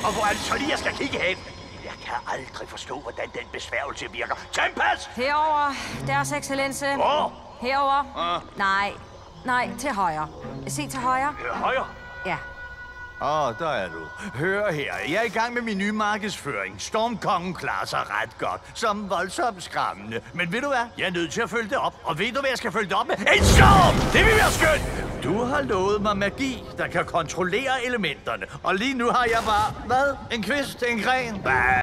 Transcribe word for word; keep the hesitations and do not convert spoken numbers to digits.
Og hvor er det så lige, jeg skal kigge hen? Jeg kan aldrig forstå, hvordan den besværgelse virker. Tempest! Herover, deres excellence. Hvor? Herover. Ah. Nej, nej, til højre. Se til højre. Øh, højre. Ja. Åh, oh, der er du. Hør her, jeg er i gang med min nye markedsføring. Stormkongen klarer sig ret godt, som voldsomt skræmmende. Men ved du hvad? Jeg er nødt til at følge det op. Og ved du, hvad jeg skal følge det op med? En storm! Det vil være skønt! Du har lovet mig magi, der kan kontrollere elementerne. Og lige nu har jeg bare, hvad? En kvist, en gren? Hvad?